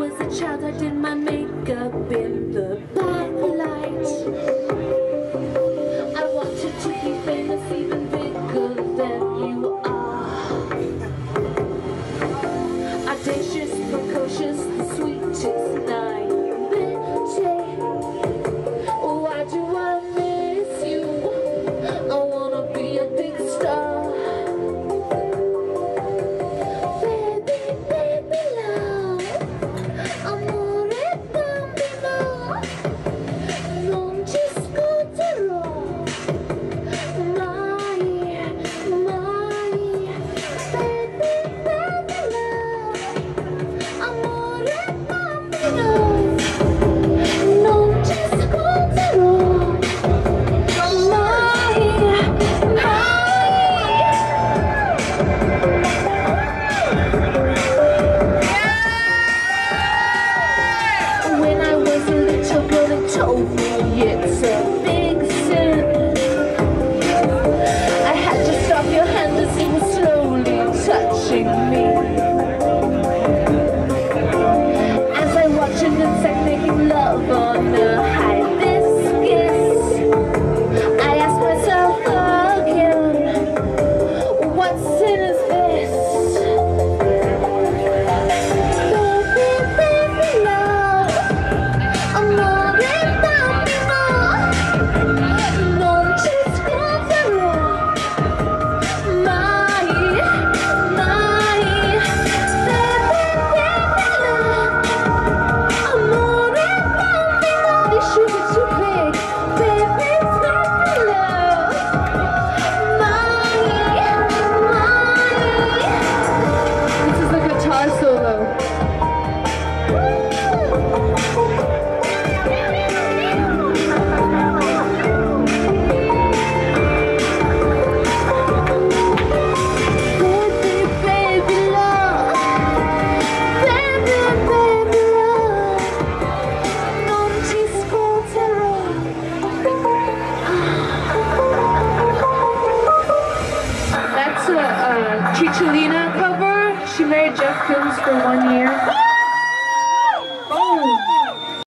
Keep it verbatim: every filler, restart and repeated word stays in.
was a child, I did my makeup in the backlight. I wanted to be famous, even bigger than you are. Audacious, precocious, the sweetest naivete. Why do I miss you? I wanna be a big star. Baby, baby love, amore bambino, non ci scuoterò mai, mai. Baby, baby love, amore bambino, non ci scuoterò mai, mai. When I was a little girl, they told me it's a big sin. I had to stop your hand as you were slowly touching me. As I watched an insect making love on a hibiscus, I asked myself again, what sin is this? Baby, baby love, amore bambino, non ci scuoterò mai, mai. Baby, baby love, amore bambino, this sugar too big. Baby, baby love, mai, mai. This is the guitar solo. Baby, baby love, baby, baby love, non ci scuoterò. That's a, a Cicciolina cover. She married Jeff Koons for one year.